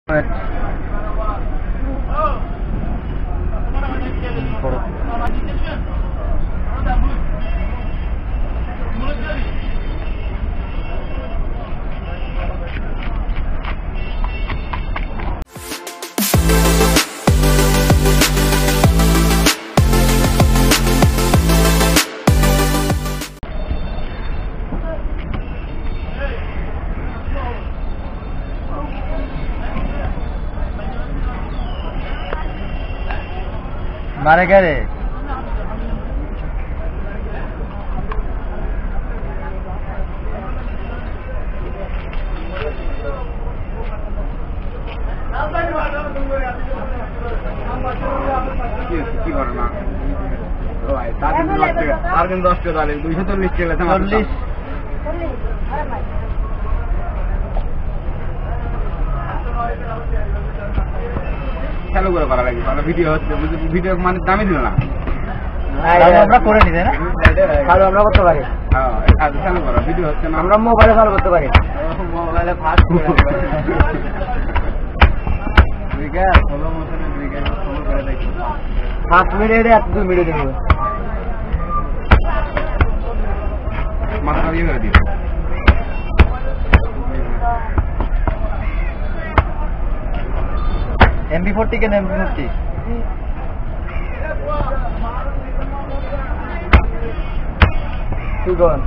मारे क्या रे কি করে না তার কিন্তু 10 টাকা 240 টাকা 40 চালু করে করা লাগে মানে ভিডিও হচ্ছে ভিডিও মানে দামি দিল না আমরা করে নিতে না চালু আমরা করতে পারি হ্যাঁ চালু করো ভিডিও হচ্ছে না আমরা মোবাইলে চালু করতে পারি মোবাইলে ফাস্ট ভিডিও ফলো মোশনে ভিডিও ফলো করে দেখো 5 মিনিটে এত 2 মিনিট দিব মাথা দিয়ে করে দিও MP40 के MP50 ठीक है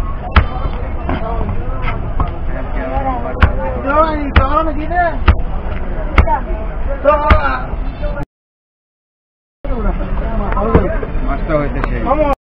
মাস্টার হইতেছে